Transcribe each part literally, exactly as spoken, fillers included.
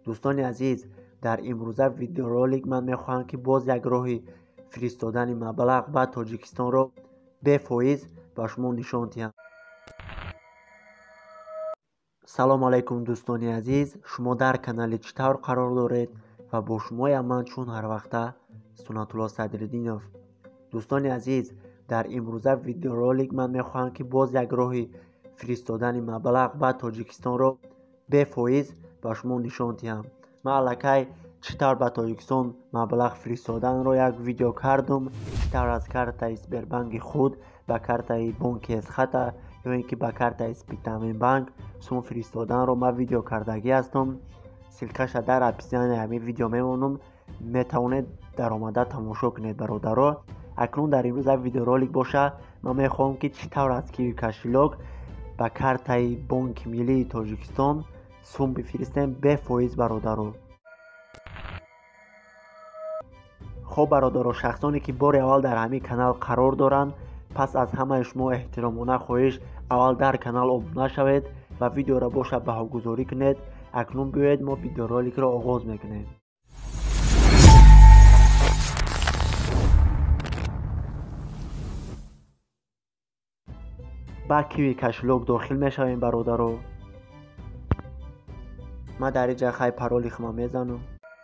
دوستان عزیز، در امروزه ویدیورولیک من میخواهم که باز یک راه فرستادن مبلغ به تاجیکستان رو به فایز به شما نشان دهم. سلام علیکم دوستان عزیز، شما در کانال چطور قرار دارید و با شما من چون هر وقته سنت الله صدرالدینов. دوستان عزیز، در امروزه ویدیورولیک من میخواهم که باز یک راه فرستادن مبلغ به تاجیکستان رو به فایز به شما نشان دهم. من الکی چطور به تاجیکستان مبلغ فرستادن رو یک ویدیو کردم، چطور از کارت اسبربانک خود به کارت بانک اسخط یا اینکه به کارت اسپیتامین بانک سوم فرستادن رو من ویدیو کردگی هستم. سیلکش در اپیزیون همین ویدیو میمونم، میتونید در آمده تماشا کنید برادرها. اکنون در امروز ویدیورولیک باشه من میخوام که چطور از کیوی کشلاک به کارت بانک ملی تاجیکستان سوم بفرستیم به فایز برادرها. خب برادرها، شخصانی که بار اول در همین کانال قرار دارند، پس از همه شما احترامانه خواهش اول در کانال ابونه شوید و ویدیو را باشه بهاگذاری کنید. اکنون بیایید ما ویدیورولیک را آغاز میکنیم. با کیوی کشلاک داخل میشویم برادرها. من در اینجا خیلی پرولی خما میزنم.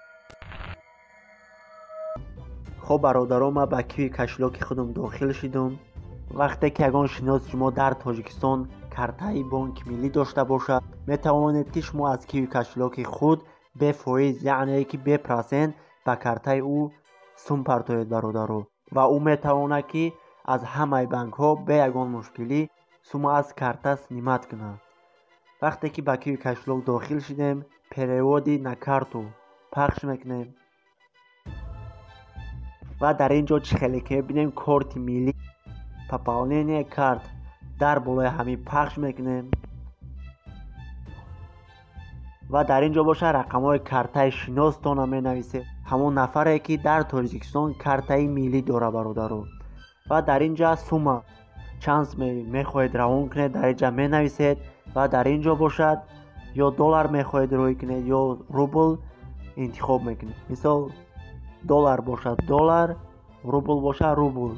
خب برادرها، من با کیوی کشلاک خودم داخل شدم. وقتی که اگه شناس شما در تاجیکستان کارتای بانک ملی داشته باشه، میتوانید که شما از کیوی کشلاک خود به فایز یعنی که بپرسین به کارتای او سوم پرتاید برادرها و او میتونه که از همه بانک ها به یگان مشکلی سوم از کارت نیمت کنه. وقتی که با کیوی کشلاک داخل شدیم، پریودی نکارتو پخش میکنیم و در اینجا چخیلی که ببینیم کارت ملی پاپاونین کارت در بالای همین پخش میکنیم و در اینجا باشه رقم های کارتای شناستان می نویسه، همون نفره که در تاجیکستان کارتای ملی داره برادرها. و در اینجا سوم چانس می میخواهید روان کنید در اینجا می نویسید و در اینجا باشد یا دلار میخواهید روی کنید یا روبل انتخاب میکنید. مثال دلار باشد دلار، روبل باشد روبل.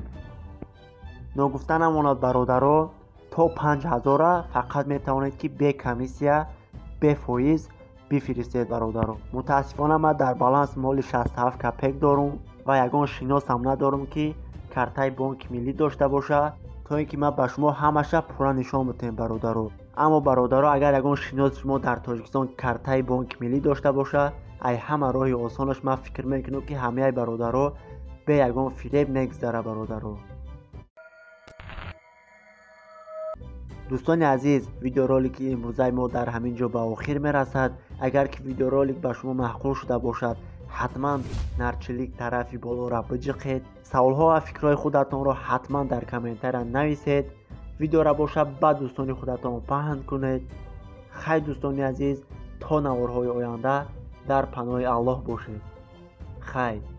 نگفتن هماند برادرها، تا پنج هزار فقط میتوانید که به کمیسیه به فایز بفرستید برادرها. متاسفانه من در بالانس مال شصت و هفت کپک دارم و یگان شناس هم ندارم که کارتای بانک ملی داشته باشه تا اینکه من به شما همشه پورا نشان بدم برادرها. اما برادرها، اگر یگان شناس شما در تاجیکستان کارتای بانک ملی داشته باشه، ای همه راه آسانش من فکر میکنم که همه برادرها به یگان فریب نگذره برادرها. دوستان عزیز، ویدیورولیک امروزه ما در همین جا به آخر میرسد. اگر که ویدیورولیک به شما معقول شده باشد، حتما نرچلیک طرفی بالا را بجقید. سوالها و فکرهای خودتان را حتما در کامنتر نویسید. ویدیو را باشه به دوستان خودتان پهن کنید. خیلی دوستان عزیز، تا نوارهای آینده در پناه الله باشید. خیر.